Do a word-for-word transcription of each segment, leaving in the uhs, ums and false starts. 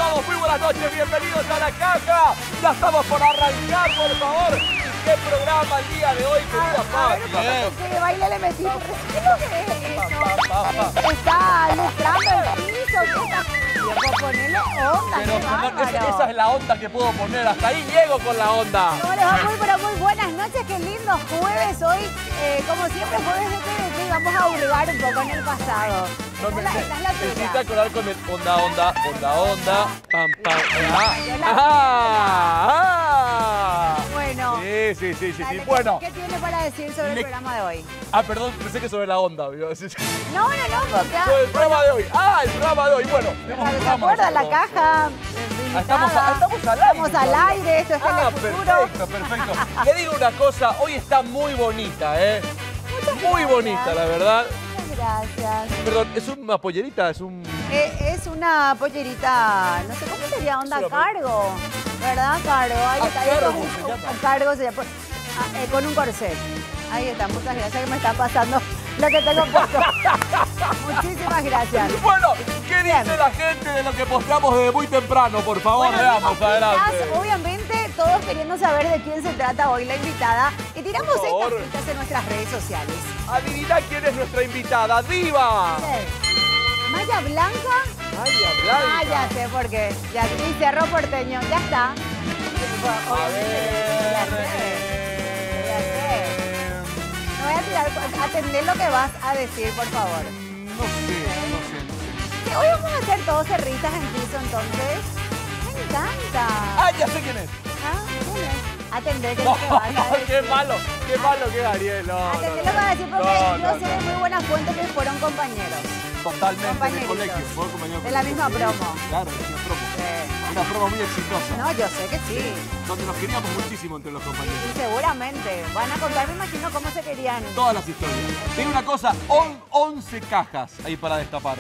estamos? Muy buenas noches, bienvenidos a La Caja. Ya estamos por arrancar, por favor. ¿Qué programa el día de hoy, querida Pati? ¿Qué baile le metí? ¿Qué es lo que es eso? Está lustrando el piso. ¿Qué está? Ponerle onda. Pero perdón, esa, esa es la onda que puedo poner. Hasta ahí llego con la onda. ¿Cómo les va? Muy, pero muy buenas noches. Qué lindo jueves hoy. Eh, como siempre, jueves de T V T. Vamos a hurgar un poco en el pasado. No, esta, me, es la, esta es la me tuya. hiciste acordar con el onda, onda, onda, onda. Pam, pam. Ah, la- ah, ah. Bueno. Sí, sí, sí, sí, Dale, sí. ¿qué- Bueno. ¿Qué tiene para decir sobre Le- el programa de hoy? Ah, perdón, pensé que sobre la onda. ¿Vio? No, no, no, porque... Sobre el programa de hoy. Ah, el programa de hoy. Bueno, tenemos un ¿Se programa acuerdan? La nosotros. caja. Ah, Estamos, a- estamos al aire. Estamos al aire, esto está Ah, en el futuro. perfecto, perfecto. Le digo una cosa, hoy está muy bonita, ¿eh? Muy gracias. bonita, la verdad. Muchas gracias. Perdón, ¿es una pollerita? ¿Es un...? Eh, es una pollerita, no sé cómo sería, onda Es una cargo, ¿verdad? Cargo. Ahí Ah, está. cargo Esto es se un- llama. un cargo se llama. Ah, eh, con un corset. Ahí está, muchas gracias que me está pasando lo que tengo puesto. Muchísimas gracias. Bueno, ¿qué Bien. dice la gente de lo que posteamos desde muy temprano? Por favor, Bueno, veamos dimos adelante. pistas, obviamente, todos queriendo saber de quién se trata hoy la invitada. Y tiramos Por favor. estas pistas en nuestras redes sociales. Adivina quién es nuestra invitada, Diva. Maya Blanca. Maya Blanca. Ah, ya sé por qué. Ya, y Cerro Porteño, ya está. A Obviamente, ya ver... sé. Ya sé. eh, No voy a tirar, atendé lo que vas a decir, por favor. No sé, no sé, no sé. Sí, hoy vamos a hacer todos cerritas en piso, entonces. Me encanta. Ah, ya sé quién es. Ah, ¿quién es? Atendé que No, lo que vas a no, decir. qué malo, qué malo que es Ariel. No, no, Atendé no. lo que vas a decir porque No, yo no, sé de no. muy buena fuente que fueron compañeros. Totalmente, de Compañeritos. colegio. Fue compañero De la colegio, misma sí. promo. Claro, de la misma promo. Sí. Una promo muy exitosa. No, yo sé que sí. Donde nos queríamos muchísimo entre los compañeros. Y seguramente. Van a contar, me imagino, cómo se querían. Todas las historias. Tiene una cosa, on- once cajas ahí para destapar.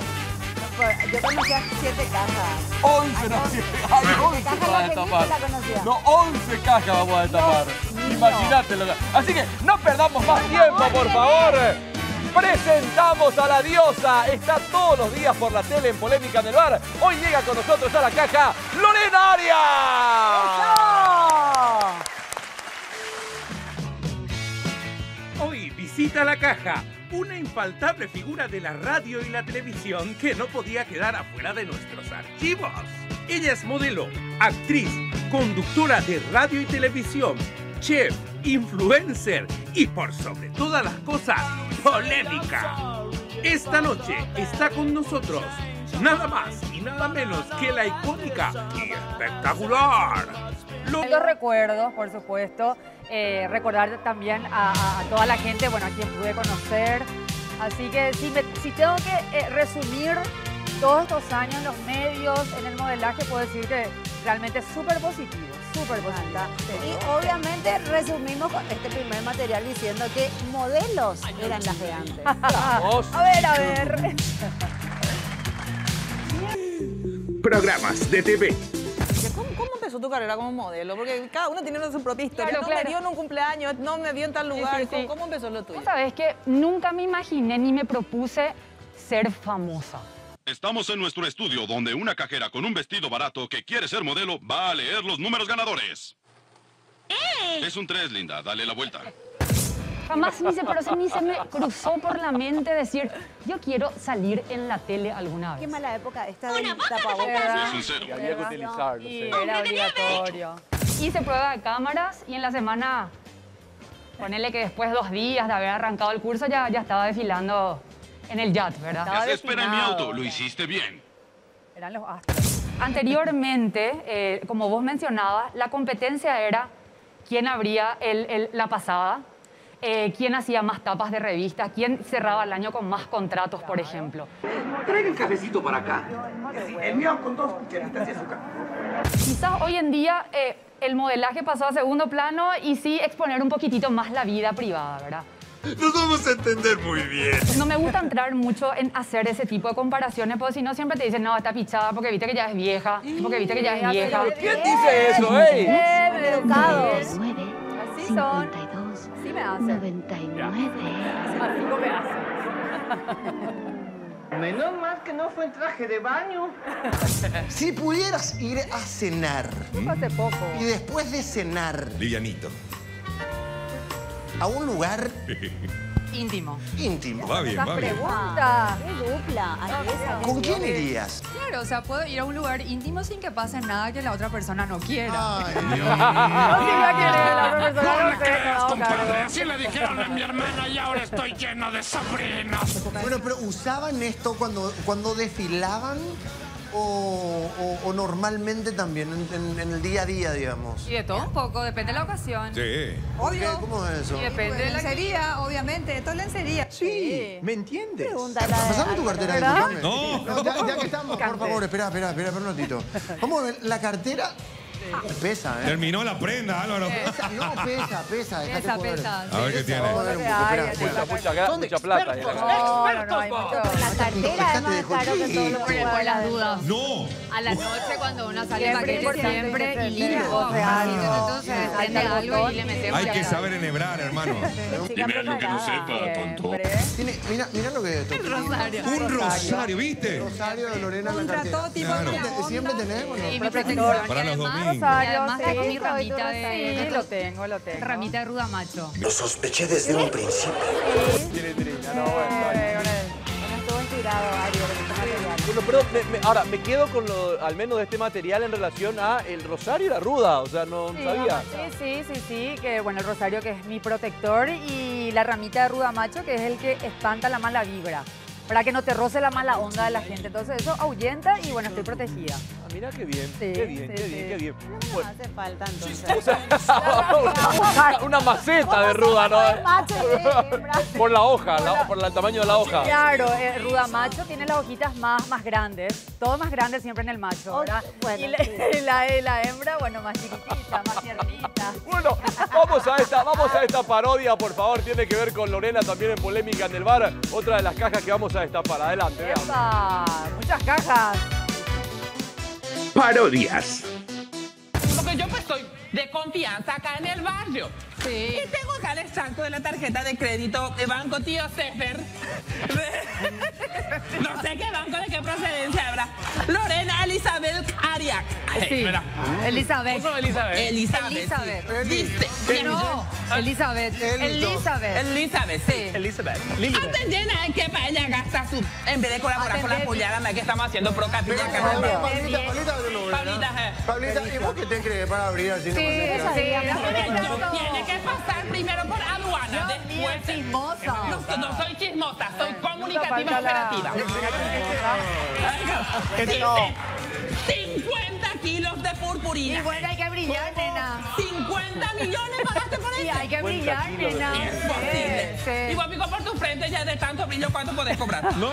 Yo conocía siete cajas. once, no, siete. Hay once cajas para la feliz destapar. la conocía. No, once cajas vamos a destapar. mío. Imagínate lo que... Así que no perdamos más tiempo, favor, por Irene. favor. Presentamos a la diosa. Está todos los días por la tele en Polémica en el Bar. Hoy llega con nosotros a la caja Lorena Arias. Hoy visita La Caja, una infaltable figura de la radio y la televisión que no podía quedar afuera de nuestros archivos. Ella es modelo, actriz, conductora de radio y televisión, chef, influencer y por sobre todas las cosas, polémica. Esta noche está con nosotros nada más y nada menos que la icónica y espectacular Lo- Los recuerdos, por supuesto. Eh, recordar también a, a- a toda la gente, bueno, a quien pude conocer. Así que si, me- si tengo que eh, resumir todos estos años en los medios, en el modelaje, puedo decir que realmente es súper positivo, súper positivo. Y obviamente resumimos con este primer material diciendo que modelos eran las de antes. Vamos. A ver, a ver. Programas de T V. ¿Cómo, cómo empezó tu carrera como modelo? Porque cada uno tiene su propia historia. Claro, no claro. me vio en un cumpleaños, no me vio en tal lugar. sí, sí. ¿Cómo, cómo empezó lo tuyo? Vos sabés que nunca me imaginé ni me propuse ser famosa. Estamos en nuestro estudio donde una cajera con un vestido barato que quiere ser modelo va a leer los números ganadores. Es un tres, linda. Dale la vuelta. Jamás ni se, pero se- ni se me cruzó por la mente decir, yo quiero salir en la tele alguna Qué vez. mala época esta del tapabocas. Es un cero. Que había que utilizarlo, Y sí. era obligatorio. Hice prueba de cámaras y en la semana, ponele que después de dos días de haber arrancado el curso, ya, ya estaba desfilando en el yacht, ¿verdad? Estaba ¿Qué se espera en mi destinado. auto? Lo hiciste bien. Eran los astros. Anteriormente, eh, como vos mencionabas, la competencia era quién abría el- el- la pasada, eh, quién hacía más tapas de revistas, quién cerraba el año con más contratos, por ejemplo. Traiga el cafecito para acá. El mío con dos cucharitas de azúcar. Quizás hoy en día eh, el modelaje pasó a segundo plano y sí exponer un poquitito más la vida privada, ¿verdad? Nos vamos a entender muy bien. No me gusta entrar mucho en hacer ese tipo de comparaciones, porque si no siempre te dicen, no, está pichada porque viste que ya es vieja, porque viste que ya es vieja. ¿Quién dice eso, ey? Bien educados. Así Así son. Así Así me hacen. noventa y nueve. Así me hacen. Menos mal que no fue en traje de baño. Si pudieras ir a cenar. Hace poco. Y después de cenar. Livianito. A un lugar Íntimo. íntimo. Va bien, va bien. Ah, qué dupla. Ay, esa, ¿Con qué quién bien. irías? Claro, o sea, puedo ir a un lugar íntimo sin que pase nada que la otra persona no quiera. Ay, Dios. No, si va a querer, la otra persona no sé, no vamos a Compadre, cargo. así le dijeron a mi hermana y ahora estoy lleno de sobrinos. Bueno, pero ¿usaban esto cuando, cuando desfilaban o, o- o normalmente también en, en- en el día a día, digamos? Y de todo un poco, depende de la ocasión. Sí. ¿Por qué? ¿Cómo es eso? Y depende de la lencería, obviamente. Esto es lencería. Sí, ¿me entiendes? Pregúntale a- Pasame tu cartera, ¿verdad? disculpame. No. Ya, ya que estamos, por favor, espera, espera, espera, espera un ratito. Vamos a ver, la cartera pesa, ¿eh? Terminó la prenda, Álvaro. Pesa, no, pesa, pesa. dejate Pesa, joder. pesa. A ver qué tiene. Vamos a ver un poco, Ay, espera, ay, espera. Mucha, mucha, gra- mucha plata. ahí en la cara. No, no, no, hay mucho. La cartera es más caro que todo lo que Por pueda las dudas. No. A la noche cuando uno sale Siempre paquete importante siempre que y se lindo. goce algo. Entonces Sí, prende algo algo y le metemos Hay ya que está. saber enhebrar, hermano. Chica Dime algo que no preparada. sepa, tonto. Siempre. Tiene, mira, mira lo que es esto. Rosario. Un rosario, ¿viste? Rosario de Lorena en la Contra cartera. todo tipo Claro. de Siempre- Siempre tenemos, ¿no? Y mi protector. Para Y los además- domingos. y además Sí, tengo mi todo ramita Sí, de... lo tengo, lo tengo. Ramita de ruda macho. Lo sospeché desde un principio. Tiene trina, no, bueno. Eh, con él. No estuvo inspirado, Ario, con este material. Bueno, perdón, me- me- ahora me quedo con lo, al menos de este material en relación a el rosario y la ruda, o sea, no Sí, sabía. Sí, sí, sí, sí, que bueno, el rosario que es mi protector y la ramita de ruda macho que es el que espanta la mala vibra, para que no te roce la mala onda de la gente. Entonces eso ahuyenta y bueno, estoy protegida. Ah, mira qué bien, Sí, qué bien, sí, qué sí. bien, qué bien. No Bueno, hace falta entonces. o sea, una, una maceta de ruda, ¿no? Macho y hembra. Por la hoja, la- por el tamaño de la hoja. Claro, el ruda macho tiene las hojitas más, más grandes, todo más grande siempre en el macho, ¿verdad? Oh, bueno, y la, sí. la, la hembra, bueno, más chiquitita, más tiernita. Bueno, vamos a esta, vamos a esta parodia, por favor. Tiene que ver con Lorena también en Polémica en el Bar. Otra de las cajas que vamos a destapar. Adelante, veamos. ¡Epa! Muchas cajas. Parodias. Porque yo pues soy de confianza acá en el barrio. Sí. Y tengo acá el extracto de la tarjeta de crédito de Banco Tío Sefer. No sé qué banco, de qué procedencia habrá. Lorena Elizabeth Arias. Sí. Elizabeth. No, Elizabeth. Elizabeth. Elizabeth. Dice. No, Elizabeth. Elizabeth. Elizabeth, sí. Elizabeth. Antes llena es que para ella gasta su. En vez de colaborar con la pollada, que estamos haciendo pro capilla. que Pablita, no- Pablita, Pablita, de Lorena. Pablita, eh. Pablita, ¿y vos qué te crees para abrir así? Sí, nomás? sí. Tiene que pasar primero por aduana, después. Chismosa. No, no soy chismosa, soy comunicativa falta la- operativa. ¿Qué te- Dice cincuenta kilos de purpurina. Y bueno, hay que brillar, nena. cincuenta millones pagaste por Sí, eso. hay que brillar, nena. Es posible. Sí, sí. Y vos pico por tu frente ya de tanto brillo, ¿cuánto podés cobrar? ¡No!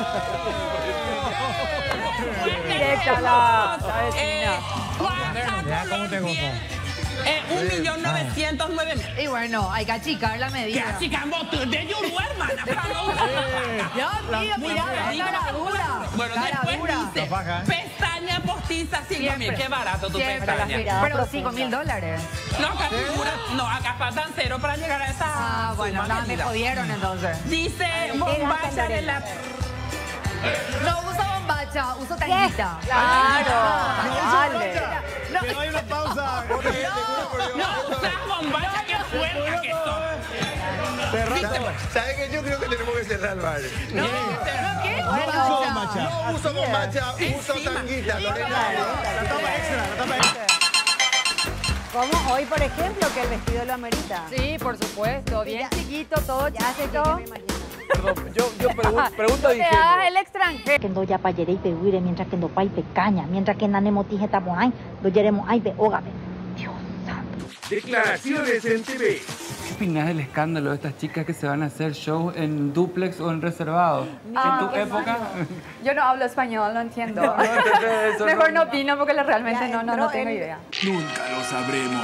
Directa la, la Eh, vecina. cuarta color piel, eh, un millón novecientos nueve mil. Y bueno, hay que achicar la ¿Qué medida. así que de Yurú, hermana? Para no usar. Ya, mira, mira, cara dura. Bueno, Cara después dura. dice, pestaña postiza cinco mil. Qué barato tu Siempre. pestaña. Pero cinco mil dólares. No, acá figura, no, acá faltan cero para llegar a esa. Ah, bueno, suma no, me medida. jodieron entonces. Dice bombacha de la. No uso bombacha, uso tanguita. Claro, dale. No, Pero hay una pausa. No, usas bombacha, qué fuerte que son. ¿Sabes qué? Yo creo que tenemos que cerrar el bar. No, ¿qué? No uso bombacha. No uso bombacha, uso tanguita, Lorena. La tapa extra, la tapa extra. Como hoy, por ejemplo, que el vestido lo amerita. Sí, por supuesto, bien chiquito, todo Ya sé que chiquito. me imagino. Perdón, yo, yo pregun- pregunta No de te hagas ingenuo. el extranjero. que ndo ya pa yere ipe huire mientras que ndo pa ipe caña, mientras que nanemo tije taponay, do yeremos aipe ógape. Dios santo. Declaraciones en T V. ¿Qué opinás del escándalo de estas chicas que se van a hacer show en duplex o en reservado? Ah, en tu qué época... Yo no hablo español, no entiendo. No entendés eso, Mejor no. no opino porque realmente Ya no, no, entró no tengo en- idea. Nunca lo sabremos.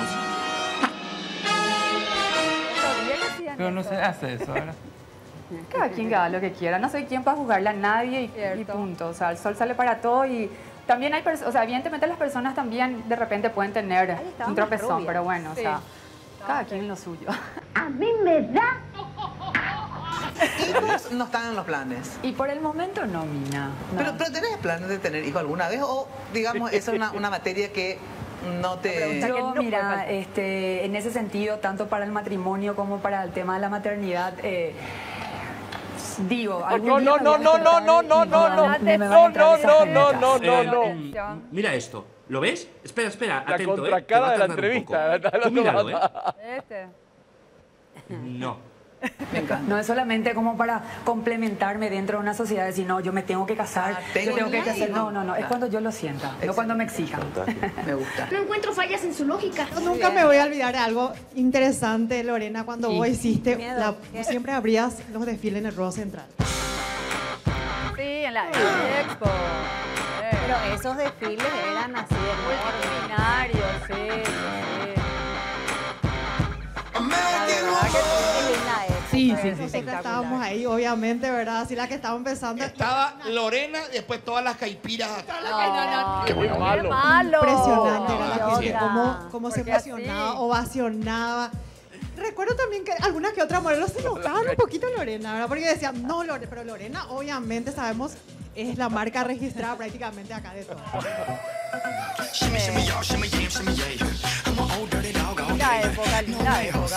Sabía que hacían Pero no eso. se hace eso, ¿verdad? Cada quien que haga lo que quiera. No soy quien para juzgarle a nadie y, y punto. O sea, el sol sale para todo y también hay personas, o sea, evidentemente las personas también de repente pueden tener estaba un más tropezón, rubia. pero bueno, o Sí. sea, cada quien lo suyo. A mí me da hijos no están en los planes. Y por el momento no, Mina. No. Pero, pero ¿tenés planes de tener hijos alguna vez? O, digamos, eso es una, una materia que no te... Yo, mira, este, en ese sentido, tanto para el matrimonio como para el tema de la maternidad, eh, digo, algún No, día no, me no, voy a no, no, despertar no, y no, me no, van a- no, me van a no, entrar no, esas no, no, gemelas. no, Eh, no. mm, Mira esto. ¿Lo ves? Espera, espera, La atento, contracara ¿eh? de la Te va a tardar un entrevista. poco. la- Tú míralo, ¿eh? Este. No. No es solamente como para complementarme dentro de una sociedad, sino yo me tengo que casar, tengo yo tengo que un hacer. hijo. No, no, no, es cuando yo lo sienta, no cuando me exijan. Me gusta. No encuentro fallas en su lógica. Yo nunca me voy a olvidar de algo interesante, Lorena, cuando Sí. vos hiciste, Miedo. la- ¿Qué? siempre abrías los desfiles en el Rodo Central. Sí, en la Expo. Pero esos desfiles eran así enormes. Multitudinarios, sí, sí. La verdad que qué linda época. Sí, sí, es sí. Nosotros espectacular. estábamos ahí, obviamente, ¿verdad? Así la que estaba empezando. Estaba Lorena y después todas las caipiras atrás. No, Qué malo. qué malo. Impresionante, era No, la qué gente, otra. cómo, cómo se Porque emocionaba, así. ovacionaba. Recuerdo también que algunas que otras modelos se enojaban un poquito Lorena, ¿verdad? Porque decían, no, Lorena, pero Lorena, obviamente sabemos, es la marca registrada prácticamente acá de todo. Linda época, linda época.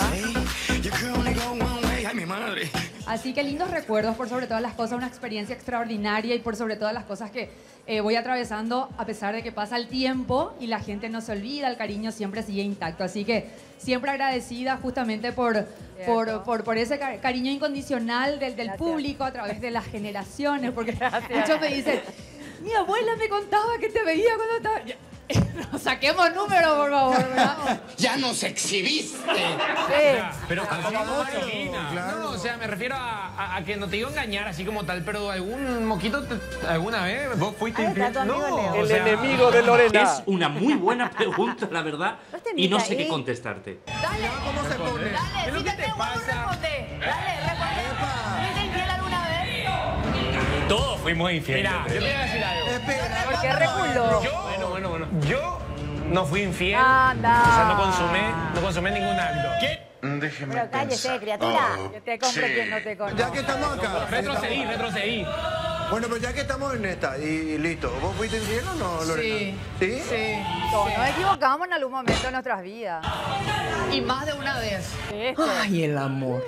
Así que lindos recuerdos, por sobre todas las cosas, una experiencia extraordinaria y por sobre todas las cosas que eh, voy atravesando a pesar de que pasa el tiempo y la gente no se olvida, el cariño siempre sigue intacto. Así que siempre agradecida justamente por, por, por, por ese ca- cariño incondicional del, del Gracias. público a través de las generaciones, porque Gracias. muchos me dicen, mi abuela me contaba que te veía cuando estaba... Ya, no, saquemos números, por favor, ¿verdad? Ya nos exhibiste. Sí. Pero Claro. como Marilina. No, no, o sea, me refiero a, a- a que no te digo engañar así como tal, pero algún moquito te- alguna vez vos fuiste Ahí está infiel. tu amigo Leo. o El sea, enemigo de Lorena. Es una muy buena pregunta, la verdad, ¿No te y no invita sé qué ahí? contestarte. Dale, ¿Cómo se pone? dale, si te tengo algo, responde. Dale, responde. ¿Fuiste infiel alguna vez? Todos fuimos infieles. Mira, yo te voy a decir algo. ¿Por qué reculó? Yo, bueno, bueno, bueno. Yo no fui infiel. Anda. O sea, no consumé, no consumé ningún acto. ¿Qué? Déjeme Pero cállese, criatura. Que te compre quien no te conoce. Ya que estamos acá. Retrocedí, retrocedí. Bueno, pero ya que estamos en esta y, y listo. ¿Vos fuiste infiel o no, Lorena? Sí. ¿Sí? Todos nos equivocamos en algún momento de nuestras vidas. Y más de una vez. Este. Ay, el amor.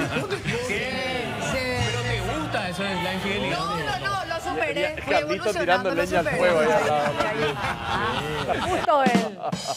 ¿Qué? Pero te gusta eso de la infidelidad. No, no, no, lo superé. Fui Carlito evolucionando, tirando lo leña al superé. fuego ahí al lado. Ah, Justo él.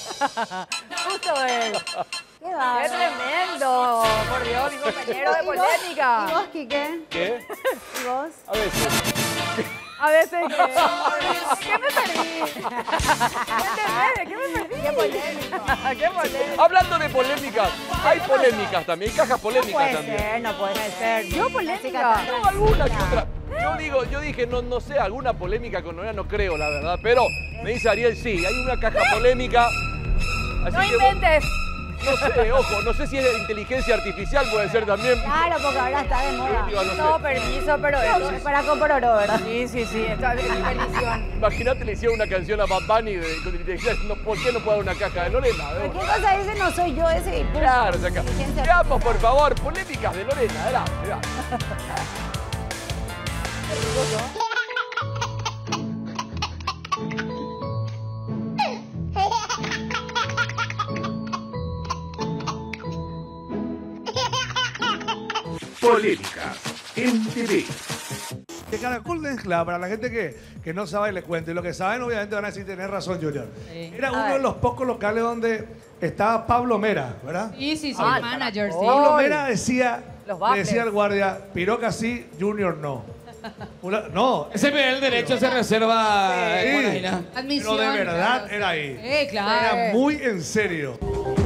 Justo él. Qué ¡Qué bárbaro. tremendo! Por Dios, mi compañero de ¿Y vos? polémica. ¿Y vos, Quique? ¿Qué? ¿Y vos? A veces. A veces, ¿qué? ¿Qué me perdí? Cuénteme, ¿qué me perdí? Qué polémico. ¡Qué polémico! Hablando de polémicas, hay polémicas también, hay cajas No polémicas puede también. ser, no puede ser. ¿Yo polémica? No, alguna que otra. Yo digo, yo dije, no, no sé, alguna polémica con Lorena no creo, la verdad. Pero me dice Ariel, sí, hay una caja polémica. Así ¡No que vos- inventes! no sé, ojo, no sé si es de inteligencia artificial, puede ser también. Claro, porque ahora está de moda. Digo, no sé. No, permiso, pero No, eso... para Compororo, ¿verdad? Sí, sí, sí, esto es mi bendición. Imagínate le hicieron una canción a Bad Bunny de, con inteligencia, no, ¿por qué no puede haber una caja de Lorena? Cualquier cosa dice, no soy yo ese discurso. Claro, saca. Inteligencia Veamos, por favor, polémicas de Lorena, verá, verá. Polémicas en T V. Que Caracol Mezcla, para la gente que, que no sabe, le cuento. Y lo que saben, obviamente, van a decir, tenés razón, Junior. Era A uno ver. de los pocos locales donde estaba Pablo Mera, ¿verdad? Sí, sí, sí, Ah, el manager, sí. Pablo Mera decía, Los le baffles. decía al guardia, Piroca sí, Junior no. Una- no. Ese el derecho se reserva Sí, eh, por ahí, ¿no? pero Admisión, de verdad claro. era ahí. Eh, claro. Era muy en serio.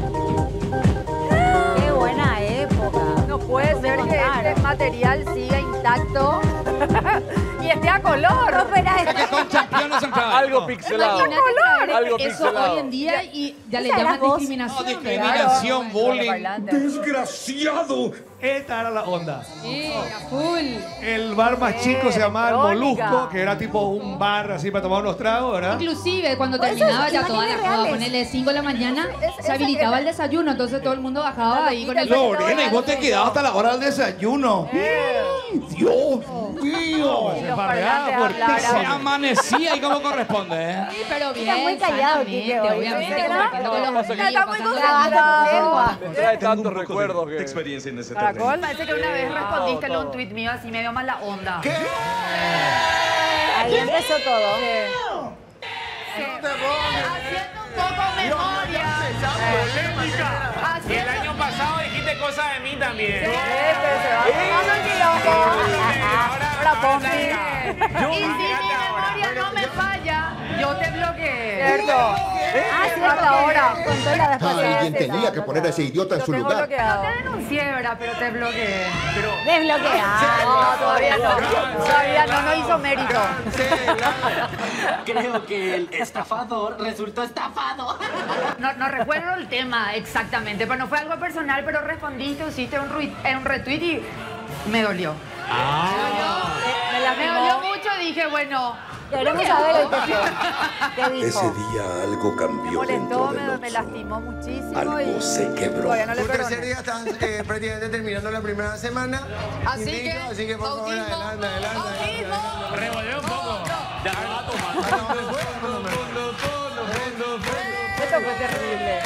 Qué buena época. No puede ser que este material siga intacto y esté a color. No, espera, Con campeones en cada- Algo pixelado. Imagínate traer Algo eso pixelado. hoy en día y ya le Esa era llaman vos. discriminación. No, discriminación, Claro. bullying. Parlante. ¡Desgraciado! Esta era la onda. Sí, a full. El bar más chico se llamaba El Verónica. Molusco, que era tipo un bar así para tomar unos tragos, ¿verdad? Inclusive cuando Pues terminaba eso, ya toda la imágenes joda, reales. ponerle cinco de la mañana, Es- se habilitaba esa- el desayuno, entonces todo el mundo bajaba ahí con el... Lorena, y vos te quedabas hasta la hora del desayuno. Dios mío. Se farreaba fuertísimo. Se amanecía y como corresponde, ¿eh? Sí, pero bien, Está muy callado, sanamente, Kike, hoy. obviamente, Sí, ¿no? compartiendo con los Pasa que- amigos, Está muy pasando concentrado. Me trae tantos recuerdos que... experiencia en ese Caracol, parece que una vez Todo, respondiste a todo. un tuit mío así medio mala onda. ¿Qué? Ahí empezó todo. Haciendo un poco memoria. Y el año pasado dijiste cosas de mí también. Vamos al quilombo. Ahora Pompi. Y si mi memoria no me falla, yo te bloqueé. ¿Cierto? Ah, sí, hasta ahora. Contó la vez pasada. Alguien tenía que poner a ese idiota en Lo su tengo lugar. bloqueado. Te denuncié, ¿verdad? Pero te bloqueé. Desbloqueado. No, todavía no. Todavía no, no hizo mérito. Creo que el estafador resultó estafado. No, no recuerdo el tema exactamente, pero no fue algo personal, pero respondiste, hiciste un, ruit- eh, un retweet y me dolió. Me, la- me dolió mucho y dije, bueno... Queremos saber el que ¿Qué dijo? Ese día algo Me cambió dentro molestó, de me, me nosotros. lastimó muchísimo Algo y se quebró. todavía no le Un tercer perdoné. día están eh, prácticamente terminando la primera semana. Así Invito, que, así que por favor, bautismo, adelante, adelante. adelante. Revolvió un poco. Esto fue terrible.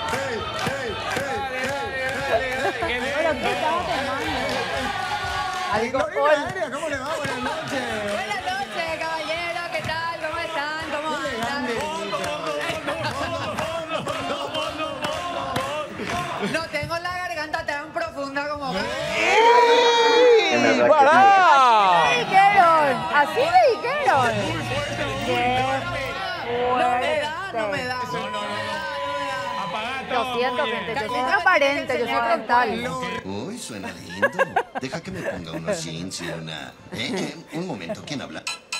¿Pero qué estaba tomando? Algo Lorena Aria, ¿cómo le va? Buenas noches. Buenas noches, caballero, ¿qué tal? ¿Cómo están? ¿Cómo andan? No tengo la garganta tan profunda como... ¡Ey! ¡Pará! Así me dijeron, así me dijeron. Qué No me da, no me da. Lo siento, gente, yo soy transparente, yo soy frontal. Uy, suena lindo. Deja que me ponga unos jeans y una... ¿Eh? eh, Un momento, ¿quién habla?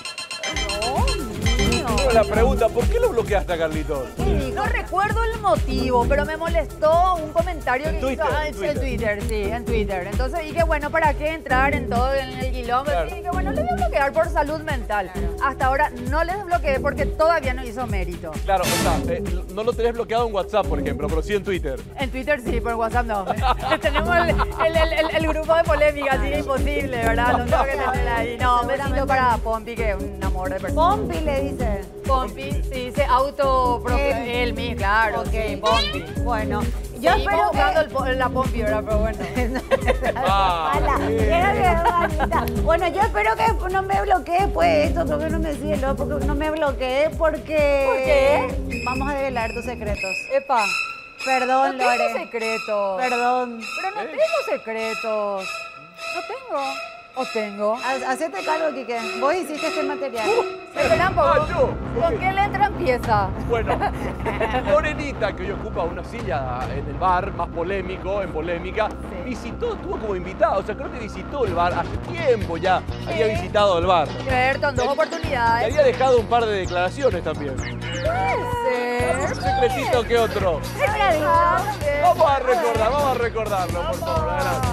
Pero la pregunta, ¿por qué lo bloqueaste a Carlitos? No recuerdo el motivo, pero me molestó un comentario que Twitter, hizo ah, en en Twitter. Twitter, sí, en Twitter. Entonces dije, bueno, ¿para qué entrar en todo en el quilombo? Claro. Y dije, bueno, le voy a bloquear por salud mental. Hasta ahora no le desbloqueé porque todavía no hizo mérito. Claro, o sea, eh, no lo tenés bloqueado en WhatsApp, por ejemplo, pero sí en Twitter. En Twitter sí, por WhatsApp no. Tenemos el, el- el- el- el grupo de polémica, así que imposible, ¿verdad? No tengo que tener ahí. No, un besito para Pompi, que es un amor de persona. Pompi le dice. Pompi, sí, se auto Él. él mismo, claro, Ok. sí, Pompi. Bueno, yo Seguimos espero buscando que... el po- la Pompi, ¿verdad? Pero bueno. Ah, Ala, era bien, Juanita. Bueno, yo espero que no me bloquee, pues, esto, porque no me sigue, no, porque no me bloquee, porque... ¿Por qué? Vamos a develar tus secretos. Epa, Perdón, no tengo Lore. secretos. Perdón. Pero no tengo secretos. No tengo. ¿O tengo? Ha- Hacete cargo, Quique. Vos hiciste este material. Espera un poco. Ah, yo. ¿Con qué letra empieza? Bueno, Lorenita, que hoy ocupa una silla en el bar más polémico, en polémica, visitó, estuvo como invitada, o sea, creo que visitó el bar hace tiempo ya, había visitado el bar. Cierto, en dos Y oportunidades. había dejado un par de declaraciones también. Puede Un ser. secretito que otro. Seguramente. Vamos a recordar, vamos a recordarlo, por favor, adelante.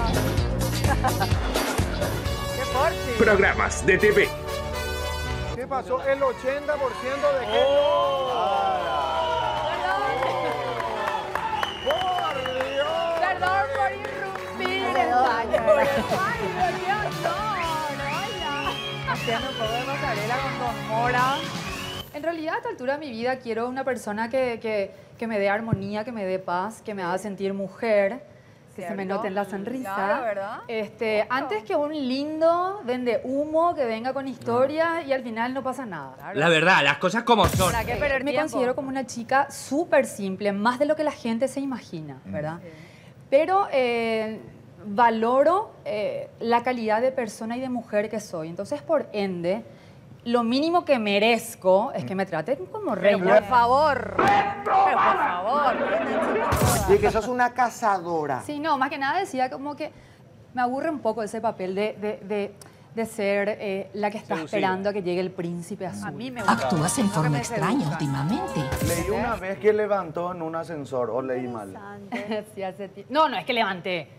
Qué fuerte. Programas de T V. ¿Qué pasó? El ochenta por ciento de que ¡Por Dios! Perdón por irrumpir el baño. Ay, Dios, no, no, haciendo un poco de pasarela con Don Mora. En realidad, a esta altura de mi vida, quiero una persona que, que, que me dé armonía, que me dé paz, que me haga sentir mujer, que se me note en la sonrisa. Claro, ¿verdad? Este, antes que un lindo vende humo que venga con historias y al final no pasa nada. La verdad, las cosas como son. ¿Para qué perder Me tiempo? considero como una chica súper simple, más de lo que la gente se imagina, ¿verdad? Pero eh, valoro eh, la calidad de persona y de mujer que soy. Entonces, por ende, lo mínimo que merezco es que me traten como Pero reina. por favor. Pero por favor. Y que sos una cazadora. Sí, no, más que nada decía como que me aburre un poco ese papel de, de, de, de ser eh, la que está Seducida. esperando a que llegue el príncipe azul. A mí me Actúas en forma extraña últimamente. Leí una vez que levantó en un ascensor, o leí mal. Sí, hace ti- no, no, es que levanté.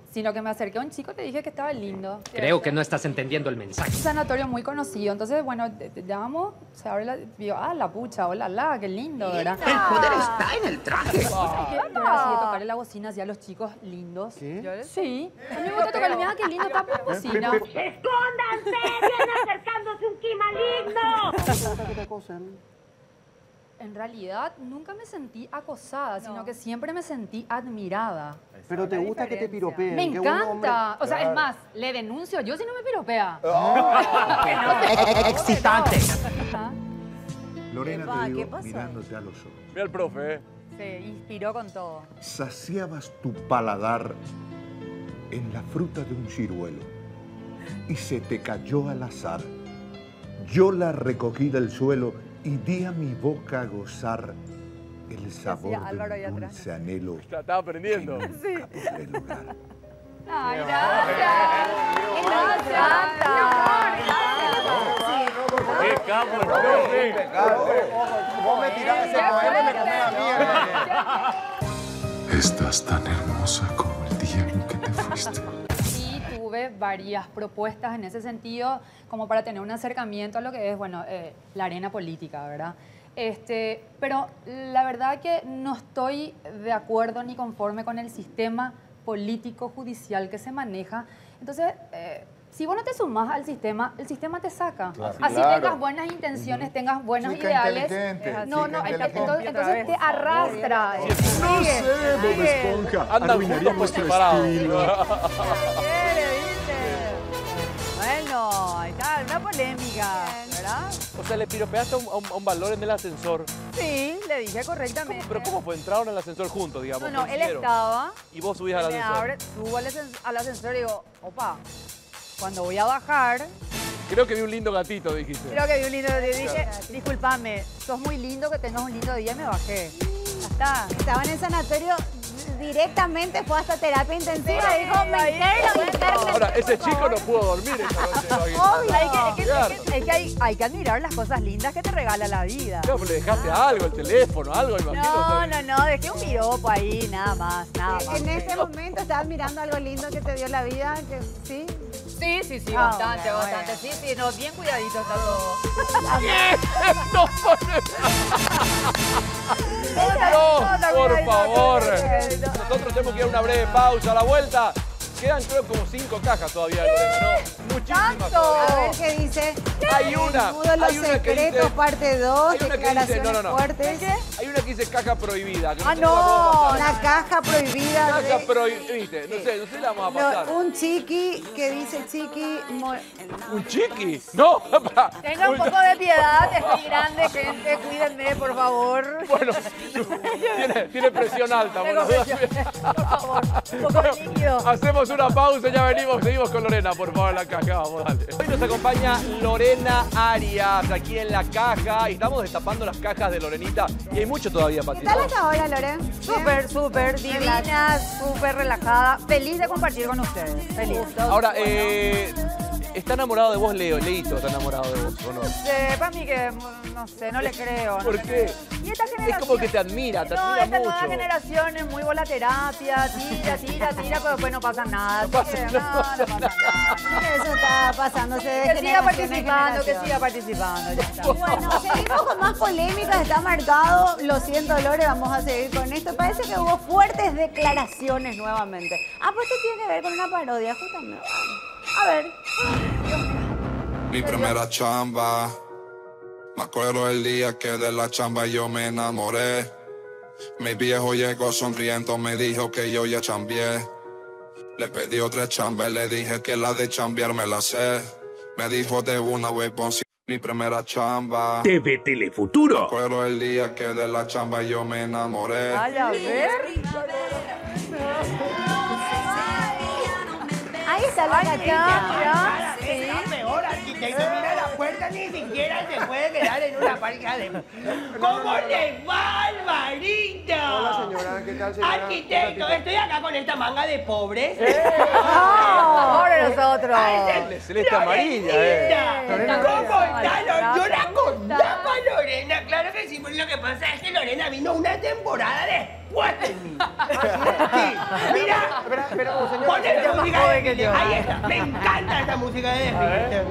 sino que me acerqué a un chico y le dije que estaba lindo. Creo que no estás entendiendo el mensaje. Un sanatorio muy conocido, entonces, bueno, te, te llamo, se abre la... Digo, ah, la pucha, hola, la, qué lindo, ¿verdad? El poder está en el traje. Ah, yo era así de tocarle la bocina hacia los chicos lindos. ¿Sí? ¿Yo sí. A mí me gusta tocarle, mira qué lindo está la bocina. ¡Escóndanse! ¡Viene acercándose un ki maligno! En realidad, nunca me sentí acosada, sino que siempre me sentí admirada. Pero te gusta que te piropeen. Me que un encanta. hombre- O sea, Claro. es más, le denuncio yo si no me piropea. Excitante. Lorena, Epa, te ¿qué digo, pasó? mirándote a los ojos. Mira el profe, ¿eh? Se inspiró con todo. Saciabas tu paladar en la fruta de un ciruelo y se te cayó al azar. Yo la recogí del suelo y di a mi boca a gozar el sabor Álvaro ahí del atrás. dulce anhelo. Está, estaba aprendiendo. Sí. Ay, gracias. ¡Qué capo el profe! Vos me tirás ese poema y me comés a mí. Estás tan hermosa como el día en que te fuiste. Sí, tuve varias propuestas en ese sentido, como para tener un acercamiento a lo que es, bueno, eh, la arena política, ¿verdad? Este, pero la verdad que no estoy de acuerdo ni conforme con el sistema político judicial que se maneja. Entonces, eh, si vos no te sumás al sistema, el sistema te saca. Claro. Así Claro. tengas buenas intenciones, tengas buenos Chica ideales. inteligente, No, chica no, inteligente. entonces, entonces te arrastra. No sé, Bob Esponja. Andan Arruinaría juntos por nuestro separado. estilo. Bueno, ahí está, una polémica, ¿verdad? O sea, le piropeaste a un, a un- a un valor en el ascensor. Sí, le dije correctamente. ¿Pero cómo fue? ¿Entraron al ascensor juntos, digamos? No, no, él coincidieron? estaba. Y vos subías al Me ascensor. abre, subo al ascensor, al ascensor y digo, opa, cuando voy a bajar, Creo que vi un lindo gatito, dijiste. creo que vi un lindo día. Dije, discúlpame, sos muy lindo, que tengas un lindo día y me bajé. Ya está. Estaba en el sanatorio, directamente fue hasta terapia intensiva. Sí, Dijo, me ahí, interno, me bueno. interno. Ahora, ese chico no pudo dormir esa noche. imagínate. Obvio. Hay que, es que, Claro. es que- es que hay, hay que admirar las cosas lindas que te regala la vida. Claro, pero le dejaste algo, el teléfono, algo, imagino. No, no, no, dejé un piropo ahí, nada más, nada más. En ese momento estabas mirando algo lindo que te dio la vida, que sí. Sí, sí, sí, Ah, bastante, bueno, bastante. Sí, sí, no, bien cuidadito está todo. No, no, por favor. Nosotros tenemos que ir a una breve pausa. A la vuelta quedan creo como cinco cajas todavía, Lorena, ¿no? Muchísimas A todavía. ver qué dice. Hay una, Desnudo los hay una que secretos, dice- parte dos, Hay una que dice, declaraciones no, no, no. fuertes. Hay una que dice caja prohibida. Que Ah, sé si la vamos a no, pasar. una caja prohibida. Caja de- prohibida, no sé, no sé si la vamos a pasar. No, un chiqui que dice chiqui. mo- ¿Un chiqui? No, papá. Tenga un poco de piedad, estoy grande, gente, cuídenme, por favor. Bueno, tiene, tiene presión alta, por Tengo las dudas. presión, por favor, un poco de líquido. Hacemos una pausa, ya venimos, seguimos con Lorena, por favor, en la caja, vamos, dale. Hoy nos acompaña Lorena Arias, aquí en la caja, y estamos destapando las cajas de Lorenita, y hay mucho todavía, Pati. ¿Qué tal hasta ahora, Loren? Súper, súper divina, súper relajada. Feliz de compartir con ustedes. Feliz. Ahora, eh, ¿está enamorado de vos, Leo? Leito está enamorado de vos, ¿o no? Eh, para mí que, no sé, no le creo. no ¿Por le qué? creo. Y esta Es generación... como que te admira, te No, admira esta nueva mucho. generación es muy bola terapia, tira, tira, tira, pero después no pasa nada. Así pasa que, nada. no, no pasa nada. Eso está pasándose de Que siga generación en participando, que generación. siga participando. Ya está. Bueno, seguimos con más polémicas, está marcado. Lo siento, Lore, vamos a seguir con esto. Parece que hubo fuertes declaraciones nuevamente. Ah, pues esto tiene que ver con una parodia, justamente. A ver. Mi primera chamba. Me acuerdo el día que de la chamba yo me enamoré. Mi viejo llegó sonriendo, me dijo que yo ya chambié. Le pedí otra chamba y le dije que la de chambear me la sé. Me dijo de una vez, pon si- mi primera chamba. T V Telefuturo. Me acuerdo el día que de la chamba yo me enamoré. Ay, a ver. Ahí está la Ay, gatita. ya, sí. arquitecto, mira la puerta, ni siquiera se puede quedar en una parca de... ¿Cómo le va, Alvarito? Hola, señora, ¿qué tal, señora? Arquitecto, estoy acá con esta manga de pobres. ¡Eh! ¡Oh! ¡Pobre nosotros! Doble celeste amarilla, eh. ¿Cómo está? Lorena? Yo la conozco a Lorena, claro que sí, pero lo que pasa es que Lorena vino una temporada después de mí. Sí, mira, Espera, espera, oh, señora. ponle la señora. música de desfile. Ahí está, me encanta esta música de desfile.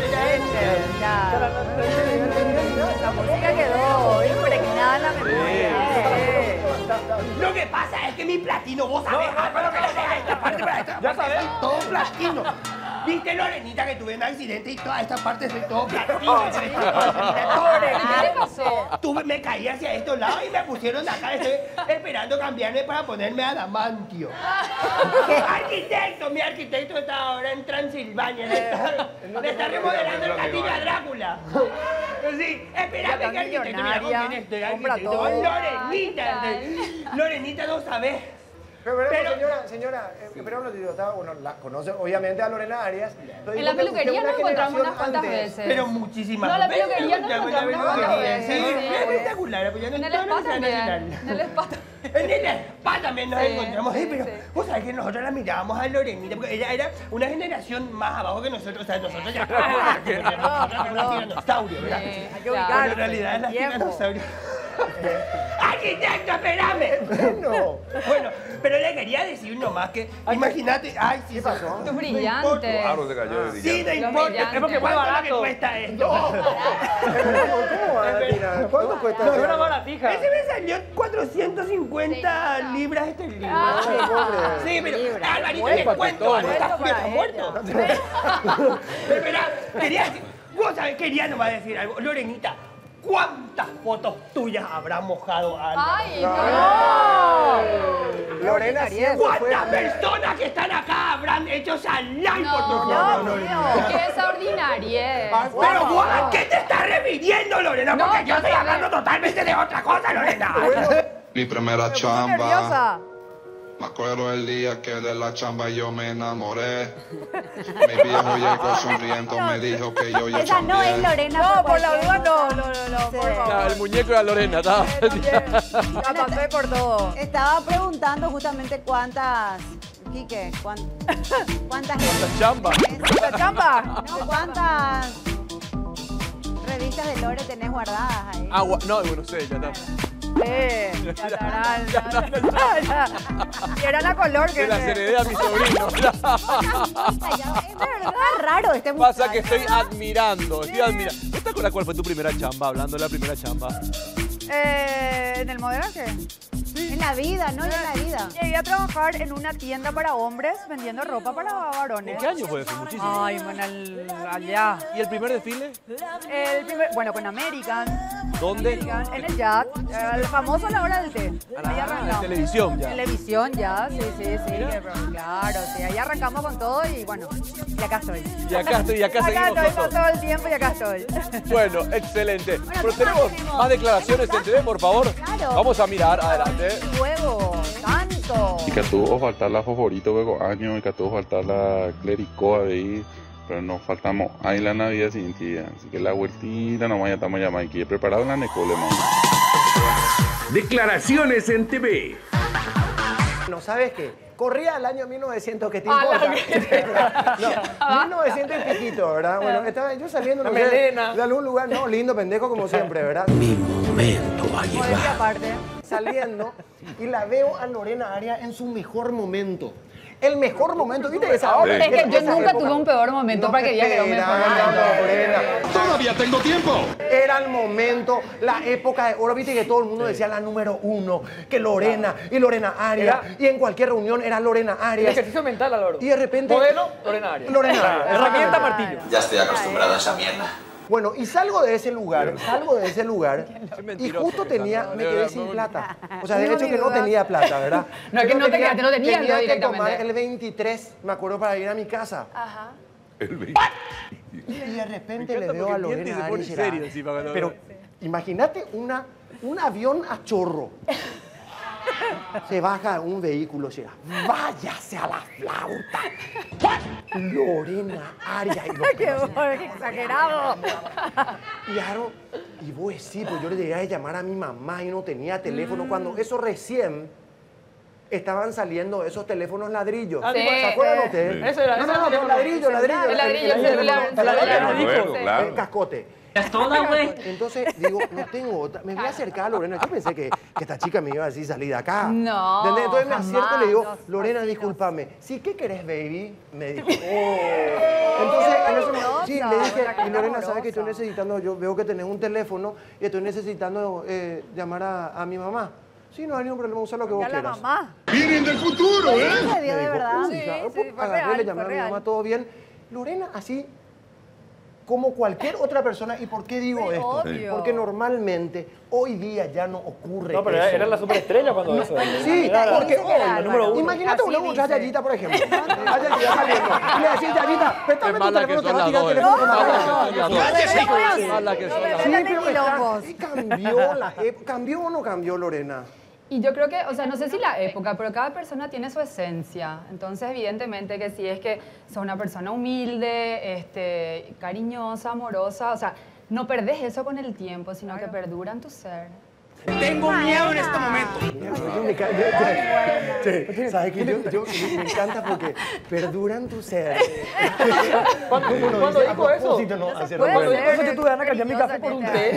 La música quedó impregnada en la memoria. Lo que pasa es que mi platino, vos sabés, Álvaro, que le deja esta parte para esta parte, soy todo platino. ¿Viste, Lorenita, que tuve un accidente y toda esta parte soy todo platino? ¿Qué le pasó? Tuve, me caí hacia estos lados y me pusieron de acá. Estoy esperando cambiarme para ponerme adamantio. Arquitecto, mi arquitecto está ahora en Transilvania. Le está, le está remodelando el castillo a Drácula. Sí, espérame que arquitecto, mira con quién estoy, arquitecto. Con Lorenita. Lorenita, no sabés. Pero, pero, Pero- señora, señora, eh, espera un ratito, está- bueno, la conoce obviamente a Lorena Arias. pero En digo la que peluquería usted nos una encontramos unas generación cuantas antes. veces. Pero muchísimas No, la veces peluquería nos encontramos en la encontramos unas peluquería. cuantas Sí, veces, es sí. espectacular. Apoyando En el toda la spa Universidad también. Nacional. En el spa En el spa también nos Sí, encontramos. sí, Sí, pero sí. vos sabés que nosotros la mirábamos a Lorenita, porque ella era una generación más abajo que nosotros. O sea, nosotros ya nosotros éramos tiranosaurio, ¿verdad? Sí, hay que Pero ubicarse, en realidad es la tiempo. tiranosaurio. ¡Arquitecto, espérame! Bueno, Bueno, pero le quería decir nomás que, imagínate, ay, sí, ¿qué pasó? Tus No brillantes. Claro, se cayó de Sí, brillante. no Los importa. brillantes. Es porque ¿cuánto es lo que cuesta esto? ¿Cómo va a tirar? ¿Cuánto cuesta? No, eso? una baratija. Ese me salió cuatro cincuenta libras esterlinas. Ah, pobre. Sí, pero Libras. Alvarito, Bueno, les cuento, patentón. está Bueno, está muerto. Espera, quería decir, vos sabés, quería nomás decir algo. Lorenita, ¿cuántas fotos tuyas habrá mojado Álvaro? ¡Ay, no! Lorena siempre fue... ¿Cuántas personas que están acá habrán hecho salai por tu No, foto, Dios Lorena? mío, qué extraordinaria. Ah, Pero vos, ¿a qué te estás refiriendo, Lorena? No, Porque yo no estoy sabés. hablando totalmente de otra cosa, Lorena. Mi primera Estoy chamba. nerviosa. Me acuerdo el día que de la chamba yo me enamoré. Mi viejo llegó sonriendo, me dijo que yo ya Esa no es chambeé. Lorena. No, por la cualquier duda no, cosa. no, no, no, por Sí. Ah, favor. el muñeco era Lorena, estaba. Ya pasé por todo. Estaba preguntando justamente cuántas... Quique, ¿cuán- ¿cuántas... La chamba. ¿La chamba? No, ¿cuántas revistas de Lore tenés guardadas ahí? Agua. No, bueno, sé, ya está. Sí, ya estarán, ya, ya, ya. Y era la color que... Se las heredé a mi sobrino. Es verdad raro este Pasa que muchacho. estoy admirando, estoy admirando. ¿No te acuerdas cuál fue tu primera chamba? Hablando de la primera chamba. Eh, ¿En el modelaje? En la vida, ¿no? Y en la vida. Llegué a trabajar en una tienda para hombres vendiendo ropa para varones. ¿En qué año fue eso? Muchísimo. Ay, bueno, el- allá. ¿Y el primer desfile? El primer, bueno, con American. ¿Dónde? American, en el Yacht. El famoso a la hora del té. Ahí En arrancamos. televisión ya. Televisión ya, sí, sí, sí. Claro, sí. Ahí arrancamos con todo y bueno, y acá estoy. Y acá estoy, y acá Acá seguimos estoy nosotros. todo el tiempo y acá estoy. Bueno, excelente. Pero ¿qué más tenemos tenemos? más declaraciones en T V, por favor. Claro. Vamos a mirar, adelante. Luego, tanto. Y que tuvo faltar la favorito luego año y que tuvo faltar la clericoa de ahí, pero nos faltamos ahí la Navidad sin día, así que la vueltita nomás ya estamos llamando aquí, preparado en la Necole, man. Declaraciones en T V. No, ¿sabes qué? Corría el año mil novecientos, ¿qué te Ah, importa? No, mil novecientos y piquito, ¿verdad? Bueno, estaba yo saliendo no La sé, melena. de algún lugar, no, lindo, pendejo como siempre, ¿verdad? Mi momento ha Modestia llegado. aparte. Saliendo y la veo a Lorena Arias en su mejor momento. El mejor momento, ¿viste esa hora? Es que yo nunca tuve un peor momento No, para que diga que era un mejor espera, momento. Lorena. Todavía tengo tiempo. Era el momento, la época de oro, viste que todo el mundo decía la número uno, que Lorena y Lorena Arias, y en cualquier reunión era Lorena Arias. Ejercicio mental al oro. Y de repente... Modelo, Lorena Arias. Lorena Arias. Herramienta martillo. Ya estoy acostumbrado a esa mierda. Bueno, y salgo de ese lugar, salgo de ese lugar, y mentiroso, justo tenía, Ricardo, me de quedé verdad, sin no. plata. O sea, de hecho que no tenía plata, ¿verdad? No, es que Pero no te quedaste, no tenías tenía que directamente. tomar el veintitrés, me acuerdo, para ir a mi casa. Ajá. El veinte. Y de repente Me le encanta veo a porque miente y Lorena se pone Arias. serio encima cuando Pero habla. imagínate una, un avión a chorro. Se baja un vehículo, llega. ¡Váyase a la flauta! Lorena Arias. Y los ¡Qué, qué exagerado! Y Aro, y vos sí, pues yo le llegué a llamar a mi mamá y no tenía teléfono. Mm. Cuando eso recién estaban saliendo esos teléfonos ladrillos. Ah, Sí. ¿Se acuerdan ustedes? Sí. Eso era, no, eso no, era no, el ladrillo, ladrillo. El ladrillo, el celular, El ladrillo, el ladrillo, claro. el cascote. Es toda, güey. Entonces digo, no tengo otra. Me voy a acercar a Lorena. Yo pensé que, que esta chica me iba a decir salir de acá. No, ¿Entendés? Entonces me jamás, acerco y le digo, no, Lorena, así no. discúlpame. ¿Sí qué querés, baby? Me dijo. Oh. Entonces, en ese momento, sí, le dije, y Lorena, ¿sabes que estoy necesitando? Yo veo que tenés un teléfono y estoy necesitando eh, llamar a, a mi mamá. Sí, no hay ningún problema, usa lo que vos Ya la quieras. mamá. Vienen del futuro, ¿eh? Se dio de verdad. Uy, Sí, claro, sí, pum, fue agarré, real, le llamé fue a mi real. mamá, todo bien. Lorena, así como cualquier otra persona. ¿Y por qué digo Sí, esto? obvio. Porque normalmente hoy día ya no ocurre No, pero eso. era, era la superestrella cuando eso. Sí, Era- porque era hoy, la número uno. imagínate Así una muchacha dice. Yayita, por ejemplo. A Yayita saliendo. Y le decís, Yayita, préstame Qué tu mala que teléfono, te son va a las tirar el dos, teléfono eh. con la Mala cara. que son las dos. Cállese. Mala que son las Sí, dos. pero quilombos. está- cambió la ep- ¿Cambió o no cambió, Lorena? Y yo creo que, o sea, no sé si la época, pero cada persona tiene su esencia. Entonces, evidentemente que si es que sos una persona humilde, este, cariñosa, amorosa, o sea, no perdés eso con el tiempo, sino que perdura en tu ser. Tengo miedo en este momento. Yo me ca- yo- yo- Sí, ¿sabes qué? Yo, yo- me encanta porque perduran tu ser. ¿Cuándo, Uno dice, ¿cuándo a dijo eso? propósito, no, hace puede rato. Cuando ser. dijo eso, yo tuve ganas de cambiar mi café por un té.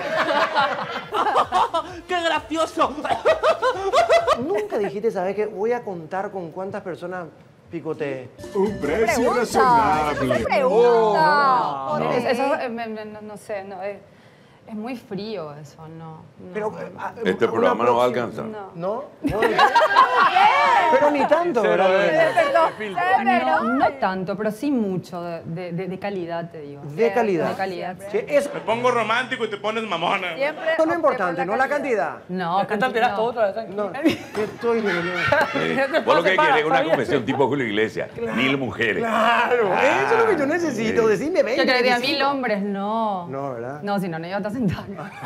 ¡Qué gracioso! Nunca dijiste, ¿sabes qué? Voy a contar con cuántas personas picoteé. Un precio Pregunta. razonable. Esa pregunta. No, ¿Por es- qué? eso, eh, me- me- no, no sé, no, es, es muy frío eso, no. no. Pero, eh, ah, Este una programa no va a próxima- alcanzar. No. ¿No? No, pero ni tanto, Cero, ¿verdad? eh. Lorena? Filtro. No, no tanto, pero sí mucho de, de- de- de calidad, te digo. De calidad. De calidad. Sí, eso Me pongo romántico y te pones mamona. Siempre es lo opté importante, por no la cantidad. No, ¿Qué te alteraste no. otra vez? Tranquilo. No, que estoy... Vos lo que Para, querés es una para, confesión tipo Julio Iglesias. Mil mujeres. Claro, eso es lo que yo necesito. Decime Yo veinte. creería diecisiete. mil hombres, no. No, ¿verdad? No, si no, no iba a estar sentado.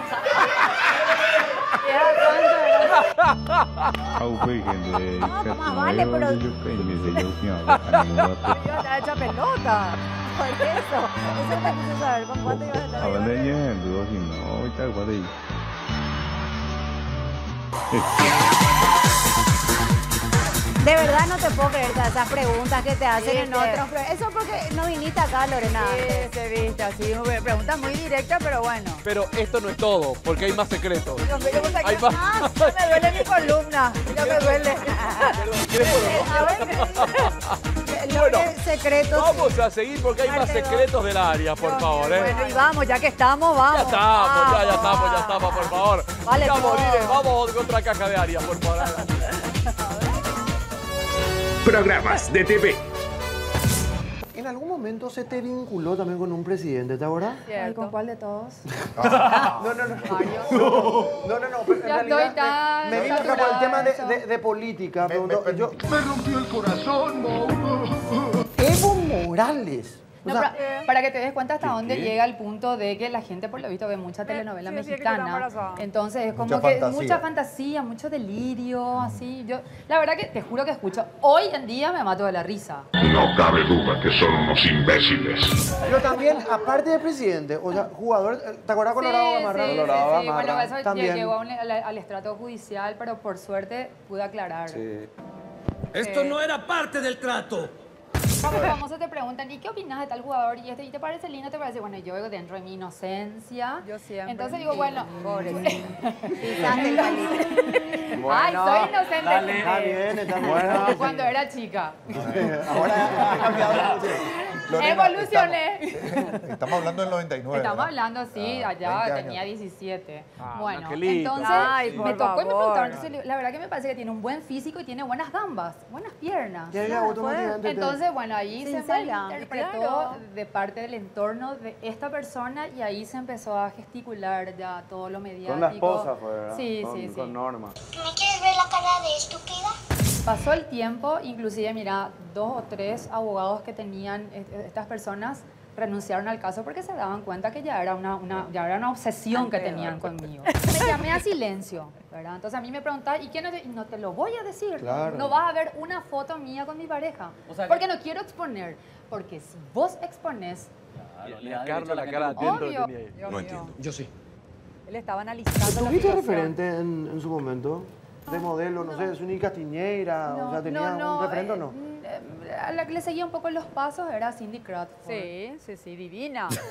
No, más vale, pero... Yo estaba hecha pelota. Por eso. Eso es lo que quise saber. ¿Con cuánto ibas a estar? De verdad no te puedo creer todas esas preguntas que te hacen en Viste. otros. pro- Eso porque no viniste acá, Lorena. Sí, se viste así. Pregunta muy directa, pero bueno. Pero esto no es todo, porque hay más secretos. Dios mío, yo Hay saqué más. más. Ya me duele mi columna. Ya me duele. ¿Quieres Bueno, secretos. vamos a seguir porque hay más secretos del área, por favor, ¿eh? Bueno, y vamos, ya que estamos, vamos. Ya estamos, ya, ya estamos, ya estamos, por favor. Vale, vamos, todo. Irene, vamos con otra caja de área, por favor. Programas de T V. En algún momento se te vinculó también con un presidente, ¿te acuerdas? Ay, ¿con cuál de todos? No, no, no. No, no, no. Pero en Ya realidad estoy tan me, me vino acá por el saturada tema de de, eso. de- de política. Me, me, preguntó- me- yo- me rompió el corazón, Mau. Evo Morales. O No, sea, pero para que te des cuenta hasta ¿qué, dónde qué? llega el punto de que la gente por lo visto ve mucha telenovela sí, sí, que está mexicana. embarazada. Entonces es como Mucha que fantasía. mucha fantasía, mucho delirio, así. Yo, la verdad que te juro que escucho, hoy en día me mato de la risa. No cabe duda que son unos imbéciles. Pero también, aparte de presidente, o sea, jugador, ¿te acuerdas con Sí, Colorado sí, Gamarra? sí, Colorado sí. Bueno, eso También. llegó a un- al, al estrato judicial, pero por suerte pude aclarar. Esto no era parte del trato. Cuando los famosos te preguntan, ¿y qué opinas de tal jugador? ¿Y, este, ¿y te parece lindo? ¿Te parece? Bueno, yo dentro de mi inocencia. Yo siempre. Entonces digo, bueno, Pisaste el palito. Ay, soy inocente. dale. Está bien, está bien. Cuando era chica. Ahora ha cambiado la Lorena, Evolucioné. Estamos, estamos hablando del noventa y nueve. Estamos ¿verdad? hablando, sí, Ah, allá veinte tenía años. diecisiete. Ah, bueno, Angelita. entonces Ay, por me tocó y me favor. preguntaron. Entonces, la verdad que me parece que tiene un buen físico y tiene buenas gambas, buenas piernas. Ya, ya, automáticamente. Entonces, bueno, ahí se Sincera, malinterpretó claro. de parte del entorno de esta persona y ahí se empezó a gesticular ya todo lo mediático. Con la esposa fue, ¿verdad? Sí, con, sí, sí. Con Norma. ¿Me quieres ver la cara de estúpida? Pasó el tiempo, inclusive, mira, dos o tres abogados que tenían eh, estas personas renunciaron al caso porque se daban cuenta que ya era una, una, ya era una obsesión que tenían conmigo. Me llamé a silencio, ¿verdad? Entonces a mí me preguntaban, ¿y qué no te, y no te lo voy a decir? Claro. No vas a ver una foto mía con mi pareja. O sea, porque no quiero exponer. Porque si vos exponés... Claro, y a Carlos la cara atento lo tenía ahí. No entiendo. Yo sí. Él estaba analizando la ¿Tuviste situación. referente en, en su momento? De modelo, no, sé, Zuni Castiñeira, o sea, ¿tenía un referente o no? Eh, a la que le seguía un poco los pasos era Cindy Crawford. Sí, sí, sí, divina. divina.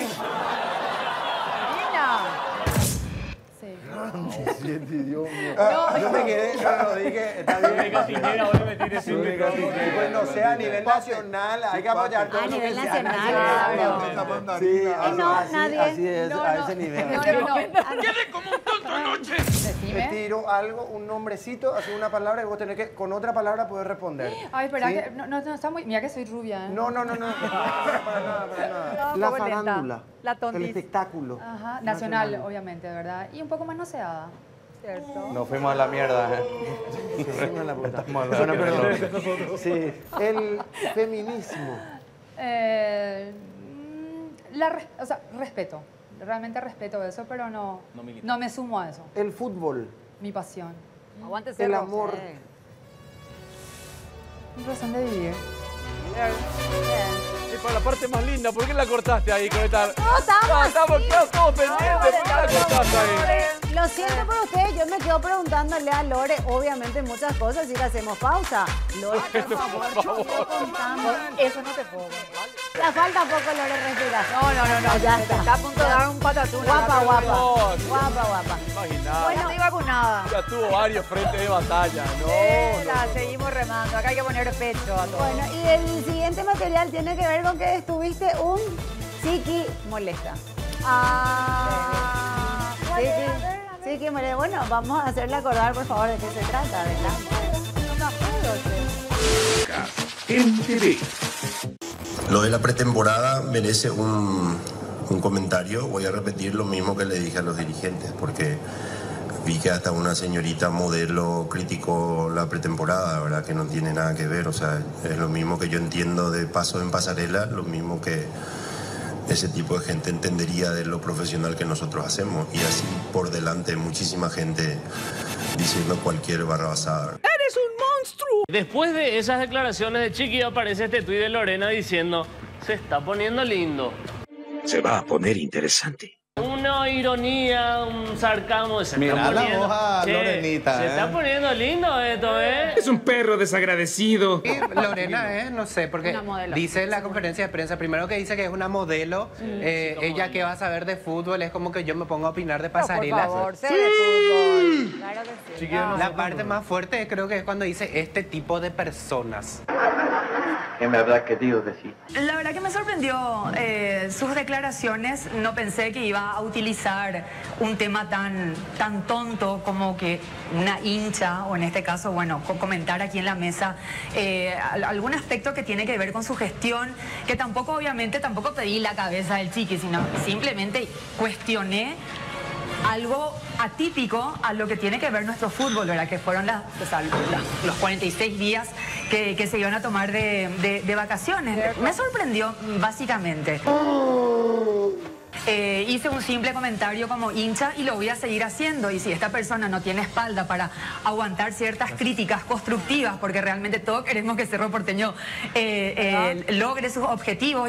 Sí. Dios mío. No, Yo me quedé, yo lo dije, está bien. Zuni Castiñeira, hoy me tiré Zuni Castiñeira. Pues no sé, a nivel nacional, hay que apoyar todo A lo que nivel sea nacional, nacional. Sí, Y no, así, nadie. así es, No, a no. ese nivel. No, no, no. ¡Quedé como un tonto anoche! Te tiro algo, un nombrecito, así una palabra y vos tenés que, con otra palabra, poder responder. Ay, espera, ¿Sí? que no, no, no está muy... Mira que soy rubia, ¿eh? No, no, no, no. Para nada, para nada. No, La poco lenta. farándula. La El tontis. espectáculo. Ajá, nacional, obviamente, ¿verdad? Y un poco manoseada. Cierto. Nos fuimos a la mierda, ¿eh? Sí, fuimos a la puta. Bueno, perdón. Sí, el feminismo. Eh, mm, la res- o sea, respeto. Realmente respeto eso, pero no, No milita. no me sumo a eso. El fútbol. Mi pasión. Aguante El Cerro. amor. Sí. Mi razón de vivir. Y para la parte más linda, ¿por qué la cortaste ahí con esta...? No, estamos No, estamos así. quedados todos pendientes, ¿por qué la cortaste ahí? Lo siento por ustedes, yo me quedo preguntándole a Lore, obviamente muchas cosas, y le hacemos pausa. Lore, por favor, yo estoy contando. Eso no te puedo. La falta poco, Lore, respirar. No, no, no, no. Ya Está está. a punto de dar un patatún. Guapa, guapa. No, Guapa, guapa. Imaginado. Bueno, no estoy vacunada. Ya tuvo varios frentes de batalla, ¿no? Eh, no, la no. seguimos remando. Acá hay que poner pecho a todo. Bueno, y el siguiente material tiene que ver con que estuviste un chiqui molesta. Ah, Chiqui, chiqui molesta. Bueno, vamos a hacerle acordar, por favor, de qué se trata, ¿verdad? En T V. Lo de la pretemporada merece un, un comentario. Voy a repetir lo mismo que le dije a los dirigentes, porque vi que hasta una señorita modelo criticó la pretemporada, ¿verdad? Que no tiene nada que ver. O sea, es lo mismo que yo entiendo de paso en pasarela, lo mismo que ese tipo de gente entendería de lo profesional que nosotros hacemos. Y así por delante muchísima gente diciendo cualquier barrabasada. ¡Eres un monstruo! Después de esas declaraciones de Chiqui aparece este tuit de Lorena diciendo: se está poniendo lindo. Se va a poner interesante. Una ironía, un sarcasmo. Se Mirá está la poniendo, hoja, Che, Lorenita, Se ¿eh? está poniendo lindo esto, ¿eh? Es un perro desagradecido. Lorena, ¿eh? No sé, porque Una modelo. dice en la conferencia de prensa, primero que dice que es una modelo, eh, ella que va a saber de fútbol, es como que yo me pongo a opinar de pasarelas. por favor, sé de fútbol. Claro que sí. Chiquilla, no La sé parte cómo. más fuerte creo que es cuando dice este tipo de personas. ¿Qué me habrá querido decir? La verdad que me sorprendió eh, sus declaraciones. No pensé que iba a utilizar un tema tan, tan tonto como que una hincha, o en este caso, bueno, co- comentar aquí en la mesa eh, al- algún aspecto que tiene que ver con su gestión, que tampoco, obviamente, tampoco pedí la cabeza del Chiqui, sino simplemente cuestioné algo atípico a lo que tiene que ver nuestro fútbol, ¿verdad? Que fueron las, o sea, las- los cuarenta y seis días que, que se iban a tomar de, de- de vacaciones. Me sorprendió, básicamente. Eh, hice un simple comentario como hincha y lo voy a seguir haciendo. Y si esta persona no tiene espalda para aguantar ciertas críticas constructivas, porque realmente todos queremos que Cerro Porteño eh, eh, logre sus objetivos.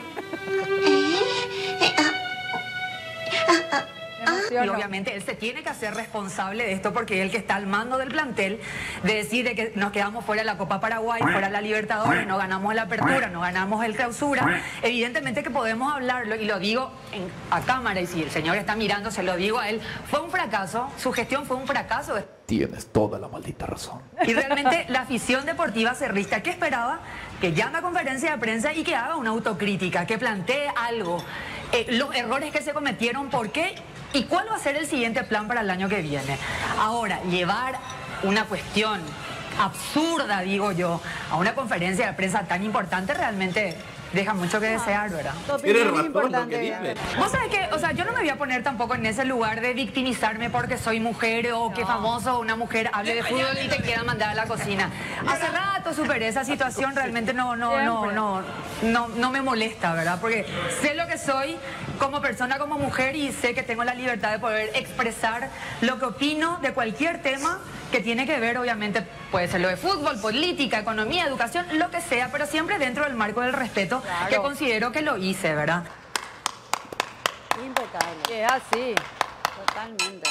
Y obviamente él se tiene que hacer responsable de esto porque es el que está al mando del plantel, de decir de que nos quedamos fuera de la Copa Paraguay, fuera de la Libertadores, no ganamos la Apertura, no ganamos el Clausura. Evidentemente que podemos hablarlo, y lo digo en- a cámara, y si el señor está mirando, se lo digo a él, fue un fracaso, su gestión fue un fracaso. Tienes toda la maldita razón. Y realmente la afición deportiva cerrista, ¿qué esperaba? Que llame a conferencia de prensa y que haga una autocrítica, que plantee algo, eh, los errores que se cometieron, por qué y cuál va a ser el siguiente plan para el año que viene. Ahora, llevar una cuestión absurda, digo yo, a una conferencia de prensa tan importante realmente deja mucho que desear, ¿verdad? Tiene razón lo que dice. Vos sabés que, o sea, yo no me voy a poner tampoco en ese lugar de victimizarme porque soy mujer o que famoso una mujer hable de fútbol y te quiera mandar a la cocina. Hace rato superé esa situación, realmente no, no, no, no, no, no me molesta, ¿verdad? Porque sé lo que soy como persona, como mujer y sé que tengo la libertad de poder expresar lo que opino de cualquier tema que tiene que ver, obviamente, puede ser lo de fútbol, política, economía, educación, lo que sea, pero siempre dentro del marco del respeto, Claro. que considero que lo hice, ¿verdad? Impecable. Es así. Totalmente.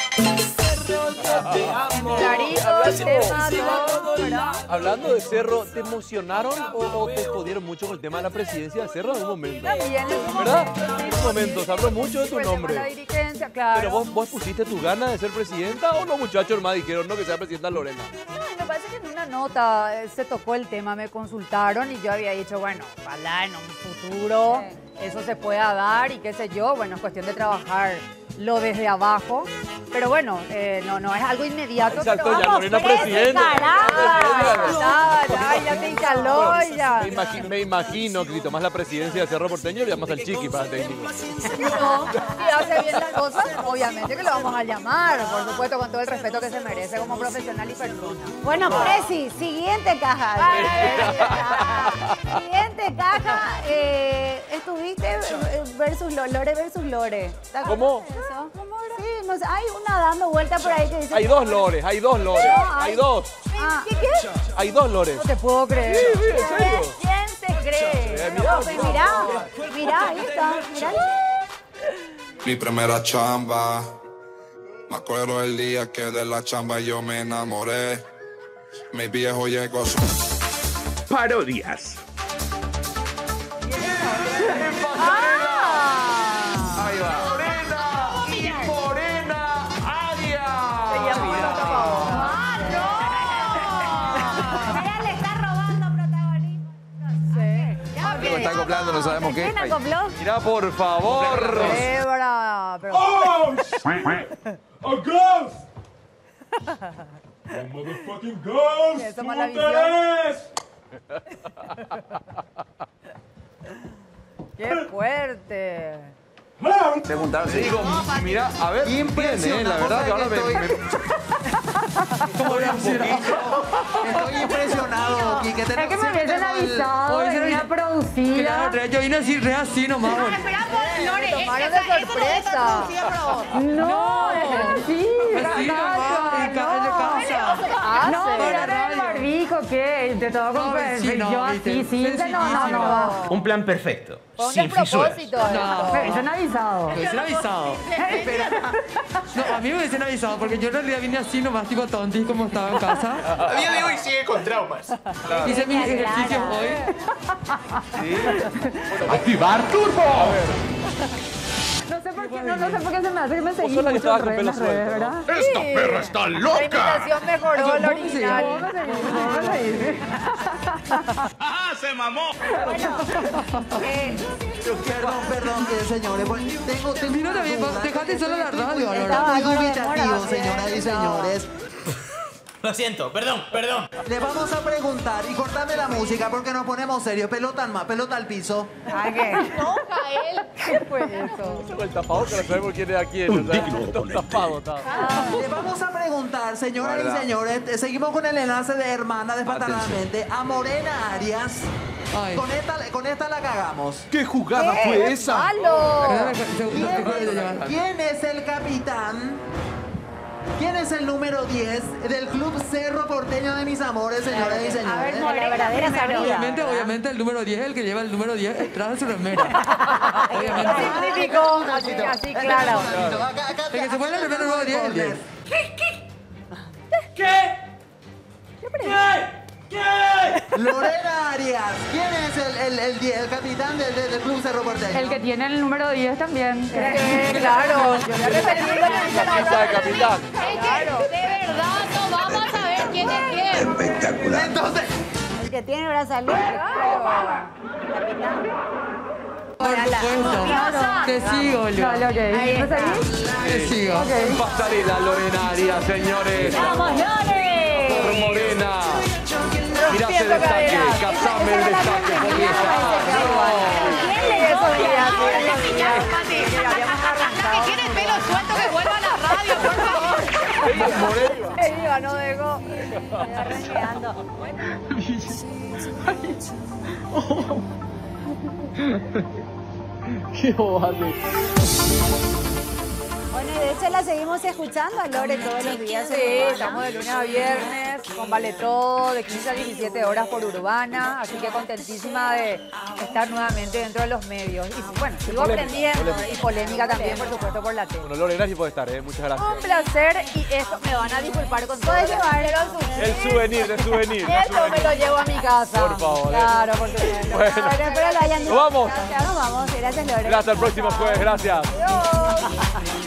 Clarito, el tema, todo, ¿verdad? Hablando de Cerro, ¿te emocionaron o, o te jodieron mucho con el tema de la presidencia de Cerro en un momento? También en su ¿Verdad? momento. En un momento, se habló mucho de tu Pues, tema nombre. La dirigencia, claro. ¿Pero vos, vos pusiste tus ganas de ser presidenta o los muchachos más dijeron no que sea presidenta Lorena? Me parece que en una nota eh, se tocó el tema, me consultaron y yo había dicho, bueno, ojalá en un futuro eso se pueda dar y qué sé yo, bueno, es cuestión de trabajar lo desde abajo, pero bueno, eh, no, no es algo inmediato. Ahí saltó pero ya, vamos, Lorena crece, presidenta. caramba, ya, ya, ya te instaló y ya. Me, imagi- me imagino que si tomás la presidencia de Cerro Porteño le llamas al Chiqui para técnico. No, si hace bien las cosas, obviamente que lo vamos a llamar, por supuesto, con todo el respeto que se merece como profesional y persona. Bueno, Presi, siguiente caja. Siguiente caja, eh, estuviste eh, versus Lo- Lore versus Lore. ¿Te acuerdas ¿Cómo? de eso? Sí, no sé, hay una dando vuelta por ahí que dice... Hay dos lores, hay dos lores, No, hay dos. Ah, ¿Qué, qué? Hay dos lores. No te puedo creer. Sí, sí, en serio. ¿Quién se cree? Eh, mirá, No, pues mirá, mirá, ahí está, mirá. Mi primera chamba. Me acuerdo el día que de la chamba yo me enamoré. Mi viejo llegó su... Parodias. Ahí va. Morena, Morena, Arias. Mirá, le está robando protagonismo. Algo está acoplando, no sabemos qué. ¿Quién acopló? Mira, por favor. Eh, bra- pero- Oh! A ghost! A motherfucking ghost! Eso, ¿Cómo mala te visión. ves? ¡Qué fuerte! Preguntar, Sí, digo, mira, a ver, impresionante. La verdad que ahora me, me- Estoy impresionado, Quique. Es que me hubiesen avisado, venía producida. Claro, yo vine así, re así nomás. Ah, espera, vos, Lore, Lo tomaron esa- de eso no debe estar sorpresa. producida para vos. No, es sí, Así nomás, en ca- en la casa. No, Para mira radio. el barbijo, ¿qué? Te todo con Ay, sí, no, yo viste, así, sí, no, no, no va. Un plan perfecto. Fue un Sin fisuras. despropósito No, esto. Me hubiesen avisado. Me hubiesen avisado. No, a mí me hubiesen avisado porque yo en realidad vine así nomás, tipo tonti, como estaba en casa. A día de hoy sigue con traumas. Hice mis ejercicios hoy. Activar turbo. No sé por qué, no, no sé por qué se me hace que me seguís sos la que mucho estabas con en pelo las redes, suelto, ¿verdad? ¿no? ¡Esta perra está La loca! imitación mejoró Vos lo me seguís, original. Vos me seguís, vos me seguís. ¡Ah, se mamó! Perdón, perdón, eh, señores. Bueno, tengo, tengo Vino una también, duda. dejate solo la radio, Está Álvaro. muy Álvaro, dubitativo, demora, señoras y señores. Lo siento, perdón, perdón. Le vamos a preguntar y cortame la música porque nos ponemos serios. Pelota al mar, pelota al piso. ¿A qué? Toca él. ¿Qué fue eso? El tapabocas, no sabemos quién es a quién. Un o sea, digno todo oponente. tapado, está. Le vamos a preguntar, señoras Guarda. y señores, eh, seguimos con el enlace de hermana despatarradamente a Morena Arias. Ay. Con esta, con esta la cagamos. ¿Qué jugada ¡Qué fue esa? malo! ¿Quién es, quién es el capitán? ¿Quién es el número diez del Club Cerro Porteño de Mis Amores, señoras y A ver, señores? no, la verdadera sabría. Obviamente, obviamente el número diez, el que lleva el número diez detrás de su remera. Obviamente. Significó así, así claro. Acá, acá, El que se pone la remera número diez, el diez. Lorena Arias, ¿quién es el, el, el, diez, el capitán del, del- del Club Cerro Porteño? El que tiene el número diez también. Eh, claro, yo ya repetí lo que dije la Capitán, capitán. Claro. De verdad, no vamos a ver quién es quién. Espectacular. Entonces, El que tiene brazalete. Capitán. Por supuesto. Te sigo, Lu. Dale, ok. Ahí ¿Me está. seguís? Te sigo. Pasarela Lorena Arias, señores. ¡Vamos, Lore! Por Morena. Mirá ese Rompiendo destaque, caderas. cazame el Esa era la destaque, que por soñaba ese esa. cabrón. Mati, que habíamos arrancado. Que tiene el pelo suelto, que vuelva a la radio, por favor. Que iba, no dejo. Estoy renegando. Qué bobate. Bueno, y de hecho la seguimos escuchando a Lore todos los días. Sí, estamos de lunes a viernes, con Vale Todo, de quince a diecisiete horas por Urbana, así que contentísima de estar nuevamente dentro de los medios. Y bueno, sigo Polémica, aprendiendo, polémica. y polémica también, por supuesto, por la tele. Bueno, Lore, gracias por estar, ¿eh? Muchas gracias. Un placer, y esto me van a disculpar con todo. Puedes llevar pero El souvenir, el souvenir. el esto me souvenir. lo llevo a mi casa. Por favor, ¿eh? Claro, por supuesto. Bueno. Bueno, espero lo hayan Nos vamos. Nos vamos. Gracias, Lore. Gracias, el próximo jueves. Gracias. Adiós.